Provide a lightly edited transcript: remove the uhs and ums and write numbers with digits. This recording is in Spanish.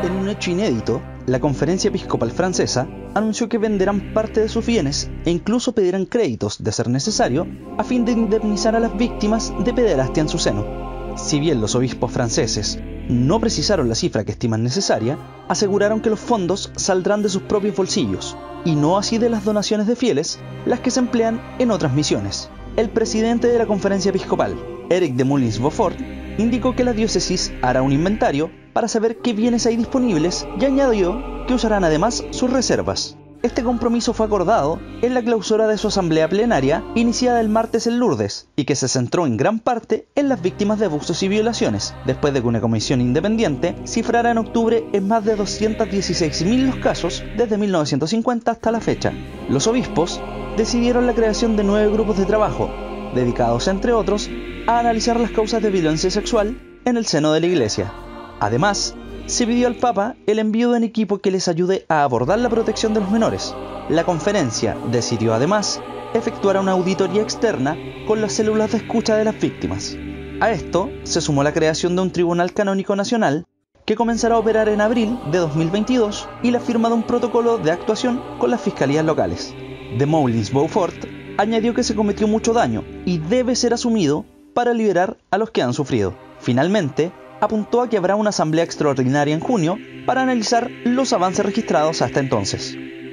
En un hecho inédito, la Conferencia Episcopal Francesa anunció que venderán parte de sus bienes e incluso pedirán créditos, de ser necesario, a fin de indemnizar a las víctimas de pederastia en su seno. Si bien los obispos franceses no precisaron la cifra que estiman necesaria, aseguraron que los fondos saldrán de sus propios bolsillos, y no así de las donaciones de fieles, las que se emplean en otras misiones. El presidente de la Conferencia Episcopal, Éric de Moulins-Beaufort, indicó que la diócesis hará un inventario para saber qué bienes hay disponibles y añadió que usarán además sus reservas. Este compromiso fue acordado en la clausura de su asamblea plenaria iniciada el martes en Lourdes y que se centró en gran parte en las víctimas de abusos y violaciones, después de que una comisión independiente cifrara en octubre en más de 216.000 los casos desde 1950 hasta la fecha. Los obispos decidieron la creación de 9 grupos de trabajo, dedicados entre otros a analizar las causas de violencia sexual en el seno de la Iglesia. Además, se pidió al Papa el envío de un equipo que les ayude a abordar la protección de los menores. La conferencia decidió además efectuar una auditoría externa con las células de escucha de las víctimas. A esto se sumó la creación de un Tribunal Canónico Nacional que comenzará a operar en abril de 2022 y la firma de un protocolo de actuación con las fiscalías locales. De Moulins-Beaufort añadió que se cometió mucho daño y debe ser asumido para liberar a los que han sufrido. Finalmente, apuntó a que habrá una asamblea extraordinaria en junio para analizar los avances registrados hasta entonces.